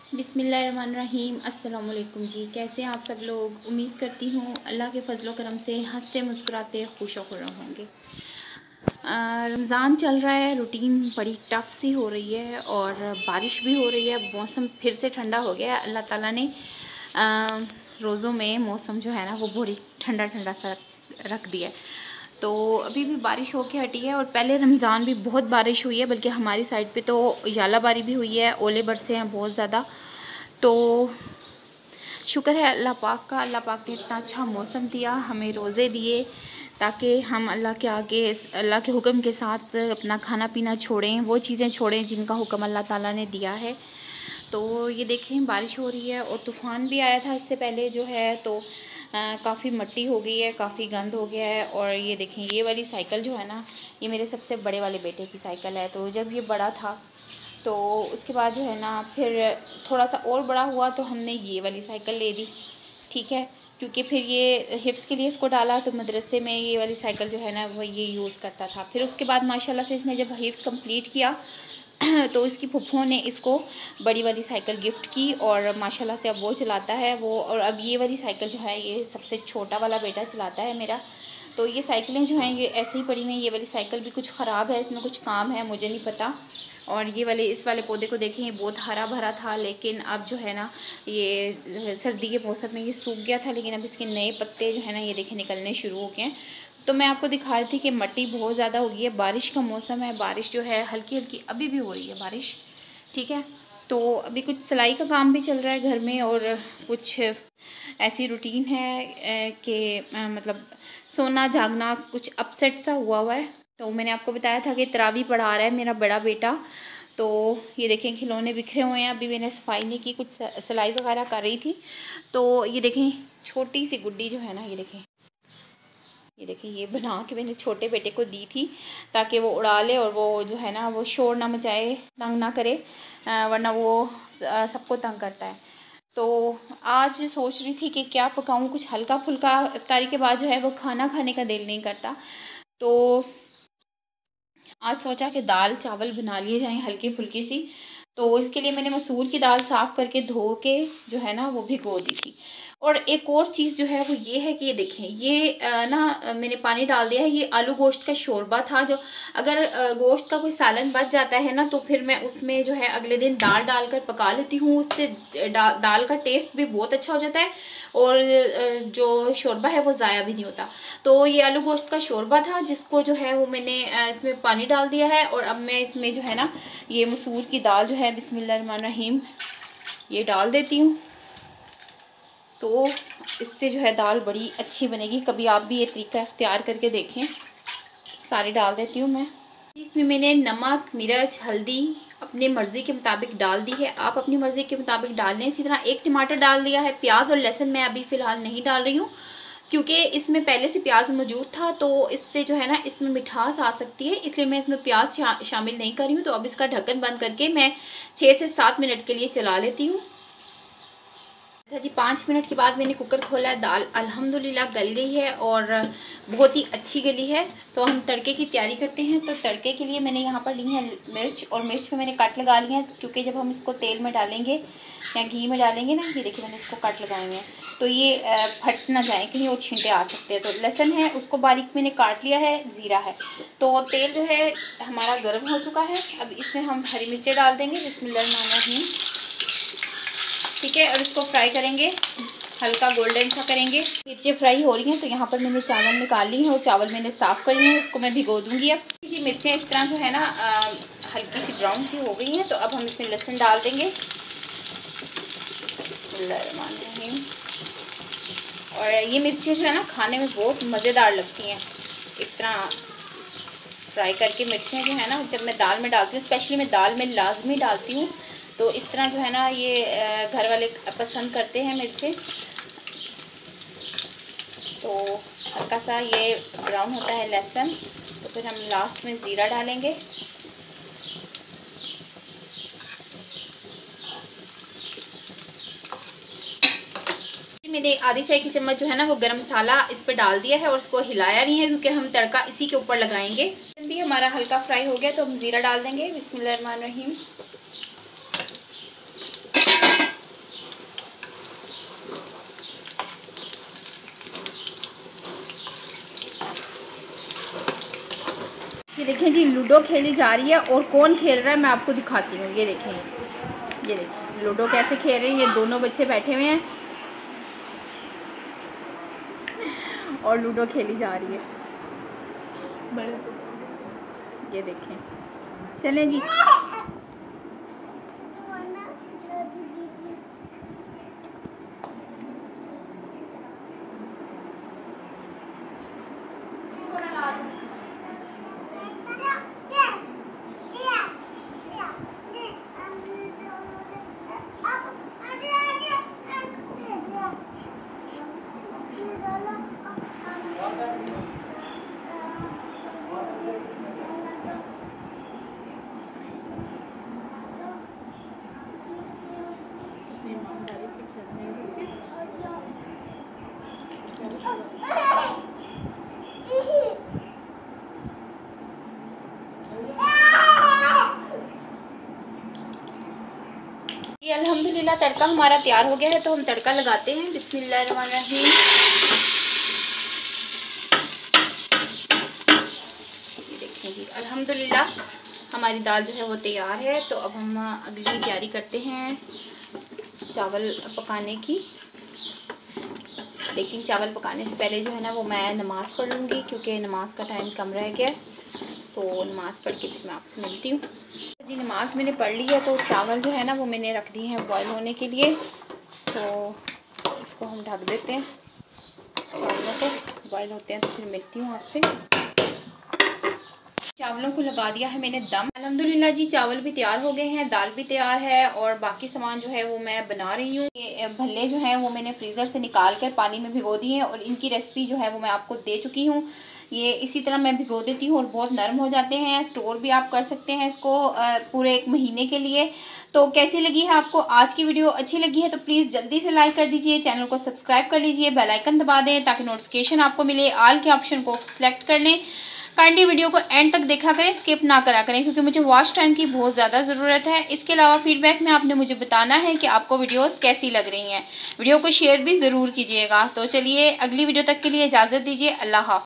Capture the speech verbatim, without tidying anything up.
बिस्मिल्लाहिर्रहमानिर्रहीम। अस्सलाम वालेकुम जी, कैसे हैं आप सब लोग। उम्मीद करती हूँ अल्लाह के फजलो करम से हंसते मुस्कुराते खुश खुर्रम होंगे। रमज़ान चल रहा है, रूटीन बड़ी टफ सी हो रही है और बारिश भी हो रही है। मौसम फिर से ठंडा हो गया है। अल्लाह ताला ने रोज़ों में मौसम जो है ना वो बड़ी ठंडा ठंडा सा रख दिया है। तो अभी भी बारिश होके हटी है और पहले रमज़ान भी बहुत बारिश हुई है, बल्कि हमारी साइड पे तो यालाबारी भी हुई है, ओले बरसे हैं बहुत ज़्यादा। तो शुक्र है अल्लाह पाक का, अल्लाह पाक ने इतना अच्छा मौसम दिया, हमें रोज़े दिए ताकि हम अल्लाह के आगे अल्लाह के हुक्म के साथ अपना खाना पीना छोड़ें, वो चीज़ें छोड़ें जिनका हुक्म अल्लाह ताला ने दिया है। तो ये देखें बारिश हो रही है और तूफ़ान भी आया था इससे पहले जो है, तो काफ़ी मिट्टी हो गई है, काफ़ी गंद हो गया है। और ये देखें ये वाली साइकिल जो है ना, ये मेरे सबसे बड़े वाले बेटे की साइकिल है। तो जब ये बड़ा था तो उसके बाद जो है ना फिर थोड़ा सा और बड़ा हुआ तो हमने ये वाली साइकिल ले दी, ठीक है, क्योंकि फिर ये हिफ्स के लिए इसको डाला तो मदरसे में ये वाली साइकिल जो है ना वो ये यूज़ करता था। फिर उसके बाद माशाल्लाह से इसने जब हिफ्स कंप्लीट किया तो इसकी फुफ्फो ने इसको बड़ी वाली साइकिल गिफ्ट की और माशाल्लाह से अब वो चलाता है वो। और अब ये वाली साइकिल जो है ये सबसे छोटा वाला बेटा चलाता है मेरा। तो ये साइकिलें जो हैं ये ऐसे ही पड़ी हुई हैं। ये वाली साइकिल भी कुछ ख़राब है, इसमें कुछ काम है, मुझे नहीं पता। और ये वाले इस वाले पौधे को देखें, ये बहुत हरा भरा था, लेकिन अब जो है ना ये सर्दी के मौसम में ये सूख गया था, लेकिन अब इसके नए पत्ते जो है ना ये देखें निकलने शुरू हो गए हैं। तो मैं आपको दिखा रही थी कि मिट्टी बहुत ज़्यादा हो गई है, बारिश का मौसम है, बारिश जो है हल्की हल्की अभी भी हो रही है बारिश, ठीक है। तो अभी कुछ सिलाई का काम भी चल रहा है घर में और कुछ ऐसी रूटीन है कि मतलब सोना जागना कुछ अपसेट सा हुआ हुआ है। तो मैंने आपको बताया था कि तरावी पढ़ा रहा है मेरा बड़ा बेटा। तो ये देखें खिलौने बिखरे हुए हैं, अभी मैंने सफाई नहीं की, कुछ सिलाई वगैरह कर रही थी। तो ये देखें छोटी सी गुड्डी जो है ना, ये देखें ये देखें ये बना के मैंने छोटे बेटे को दी थी ताकि वो उड़ा ले और वो जो है ना वो शोर ना मचाए, तंग ना करे, वरना वो सबको तंग करता है। तो आज सोच रही थी कि क्या पकाऊं, कुछ हल्का फुल्का। इफ्तारी के बाद जो है वो खाना खाने का दिल नहीं करता, तो आज सोचा कि दाल चावल बना लिए जाएं हल्की फुल्की सी। तो इसके लिए मैंने मसूर की दाल साफ़ करके धो के जो है ना वो भिगो दी थी। और एक और चीज़ जो है वो ये है कि ये देखें ये ना मैंने पानी डाल दिया है, ये आलू गोश्त का शोरबा था। जो अगर गोश्त का कोई सालन बच जाता है ना तो फिर मैं उसमें जो है अगले दिन दाल डालकर पका लेती हूँ, उससे डा, दाल का टेस्ट भी बहुत अच्छा हो जाता है और जो शोरबा है वो ज़ाया भी नहीं होता। तो ये आलू गोश्त का शोरबा था जिसको जो है वो मैंने इसमें पानी डाल दिया है और अब मैं इसमें जो है ना ये मसूर की दाल जो है बिस्मिल्लाहिर्रहमानिर्रहीम ये डाल देती हूँ। तो इससे जो है दाल बड़ी अच्छी बनेगी, कभी आप भी ये तरीका इख्तियार करके देखें। सारी डाल देती हूँ मैं। इसमें मैंने नमक मिर्च हल्दी अपनी मर्ज़ी के मुताबिक डाल दी है, आप अपनी मर्ज़ी के मुताबिक डाल लें। इसी तरह एक टमाटर डाल दिया है, प्याज और लहसुन मैं अभी फ़िलहाल नहीं डाल रही हूँ क्योंकि इसमें पहले से प्याज मौजूद था, तो इससे जो है ना इसमें मिठास आ सकती है, इसलिए मैं इसमें प्याज शा, शामिल नहीं कर रही हूँ। तो अब इसका ढक्कन बंद करके मैं छः से सात मिनट के लिए चला लेती हूँ। अच्छा जी, पाँच मिनट के बाद मैंने कुकर खोला है, दाल अल्हम्दुलिल्लाह गल गई है और बहुत ही अच्छी गली है। तो हम तड़के की तैयारी करते हैं। तो तड़के के लिए मैंने यहाँ पर ली है मिर्च और मिर्च पे मैंने कट लगा लिए हैं क्योंकि जब हम इसको तेल में डालेंगे या घी में डालेंगे ना, ये देखिए मैंने इसको कट लगाए हुए हैं तो ये फट ना जाए, कहीं और छींटे आ सकते हैं। तो लहसुन है उसको बारीक मैंने काट लिया है, ज़ीरा है। तो तेल जो है हमारा गर्म हो चुका है, अब इसमें हम हरी मिर्चें डाल देंगे बिस्मिल्लाहिर्रहमानिर्रहीम, ठीक है। और इसको फ्राई करेंगे, हल्का गोल्डन सा करेंगे। मिर्चें फ्राई हो रही हैं तो यहाँ पर मैंने चावल निकाल ली हैं और चावल मैंने साफ़ कर लिए हैं, इसको मैं भिगो दूँगी। अब ये मिर्चें इस तरह जो है ना आ, हल्की सी ब्राउन सी हो गई हैं, तो अब हम इसमें लहसुन डाल देंगे बिस्मिल्लाहिर्रहमानिर्रहीम। और ये मिर्चें जो है ना खाने में बहुत मज़ेदार लगती हैं, इस तरह फ्राई करके मिर्चें जो है ना जब मैं दाल में डालती हूँ, स्पेशली मैं दाल में लाजमी डालती हूँ, तो इस तरह जो है ना ये घर वाले पसंद करते हैं मिर्चें। तो हल्का सा ये ब्राउन होता है लहसुन, तो फिर हम लास्ट में ज़ीरा डालेंगे। मैंने आधी चाय की चम्मच जो है ना वो गरम मसाला इस पर डाल दिया है और इसको हिलाया नहीं है क्योंकि हम तड़का इसी के ऊपर लगाएंगे। भी हमारा हल्का फ्राई हो गया तो हम ज़ीरा डाल देंगे बिस्मिल्लाहिर्रहमानिर्रहीम। देखें जी, लूडो खेली जा रही है और कौन खेल रहा है मैं आपको दिखाती हूँ। ये देखें, ये देखें लूडो कैसे खेल रहे हैं। ये दोनों बच्चे बैठे हुए हैं और लूडो खेली जा रही है। बड़े ये देखें, चलें जी। ये अल्हम्दुलिल्लाह तड़का हमारा तैयार हो गया है, तो हम तड़का लगाते हैं। बिस्मिल्लाहिर्रहमानिर्रहीम। ये देखें जी, अल्हम्दुलिल्लाह हमारी दाल जो है वो तैयार है। तो अब हम अगली तैयारी करते हैं चावल पकाने की। लेकिन चावल पकाने से पहले जो है ना वो मैं नमाज़ पढ़ लूँगी, क्योंकि नमाज का टाइम कम रह गया। तो नमाज़ पढ़ के फिर मैं आपसे मिलती हूँ जी। नमाज़ मैंने पढ़ ली है, तो चावल जो है ना वो मैंने रख दिए हैं बॉईल होने के लिए। तो इसको हम ढक देते हैं, चावलों को बॉईल होते हैं तो फिर मिलती हूँ आपसे। चावलों को लगा दिया है मैंने दम। अल्हम्दुलिल्लाह जी चावल भी तैयार हो गए हैं, दाल भी तैयार है और बाकी सामान जो है वो मैं बना रही हूँ। ये भल्ले जो हैं वो मैंने फ्रीज़र से निकाल कर पानी में भिगो दिए हैं और इनकी रेसिपी जो है वो मैं आपको दे चुकी हूँ। ये इसी तरह मैं भिगो देती हूँ और बहुत नरम हो जाते हैं। स्टोर भी आप कर सकते हैं इसको पूरे एक महीने के लिए। तो कैसी लगी है आपको आज की वीडियो? अच्छी लगी है तो प्लीज़ जल्दी से लाइक कर दीजिए, चैनल को सब्सक्राइब कर लीजिए, बेल आइकन दबा दें ताकि नोटिफिकेशन आपको मिले। ऑल के ऑप्शन को सिलेक्ट कर लें। काइंडली वीडियो को एंड तक देखा करें, स्किप ना करा करें, क्योंकि मुझे वॉच टाइम की बहुत ज़्यादा ज़रूरत है। इसके अलावा फीडबैक में आपने मुझे बताना है कि आपको वीडियोस कैसी लग रही हैं। वीडियो को शेयर भी ज़रूर कीजिएगा। तो चलिए अगली वीडियो तक के लिए इजाज़त दीजिए। अल्लाह हाफ़िज़।